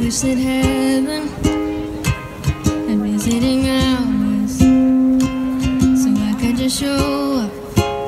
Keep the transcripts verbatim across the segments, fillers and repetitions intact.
wish that heaven had visiting hours, so I could just show up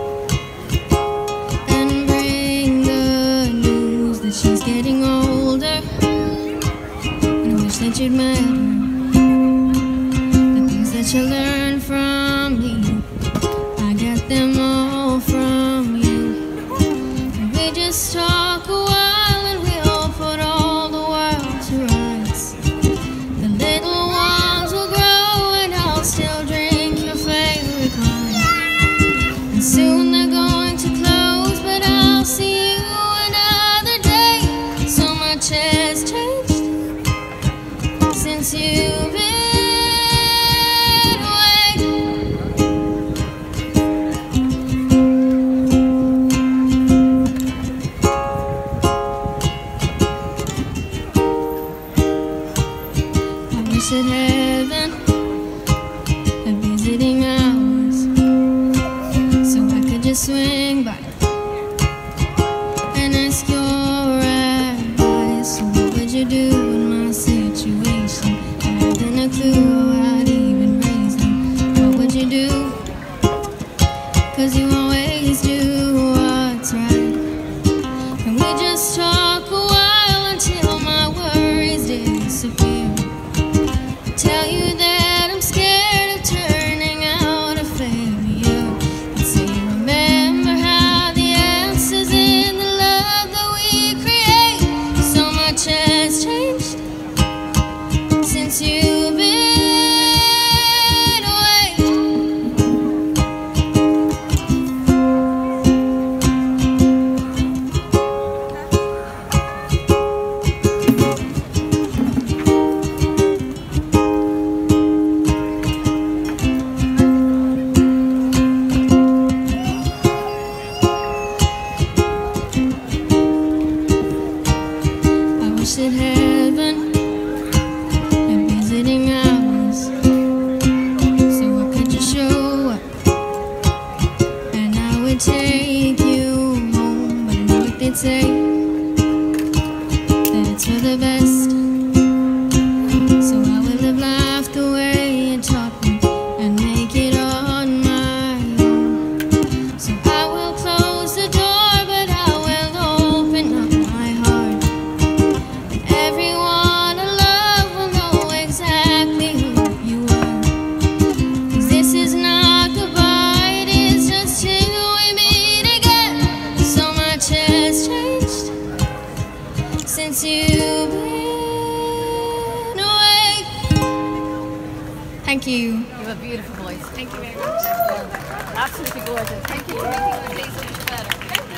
and bring the news that she's getting older. And I wish that you'd met her, the things that you learned from me, I got them all from you. And we just talk a while and we'll put all the world to rights. The little ones will grow and I'll still drink your favorite wine. And soon they're going to close, but I'll see you another day. So much has changed since you've been at heaven and visiting hours, so I could just swing by and ask your advice. So what would you do in my situation? I haven't a clue how I'd even raise them. What would you do? 'Cause you always do what's right. And we just talk a while until my worries disappear. Tell you that I'm scared of turning out a failure, and say, remember how the answer's in the love that we create. So much has changed since you've been away. At heaven and visiting hours, so I could just show up and I would take you home. But I know what they'd say, that it's for the best. So I will have laughed away and taught me and make it on my own. So I will close the door, but I will open up my heart. Everyone I love will know exactly who you are. 'Cause this is not goodbye, it is just till we meet again. So much has changed since you've been away. Thank you. You have a beautiful voice. Thank you very much. Absolutely gorgeous. Thank you for making my day so much better.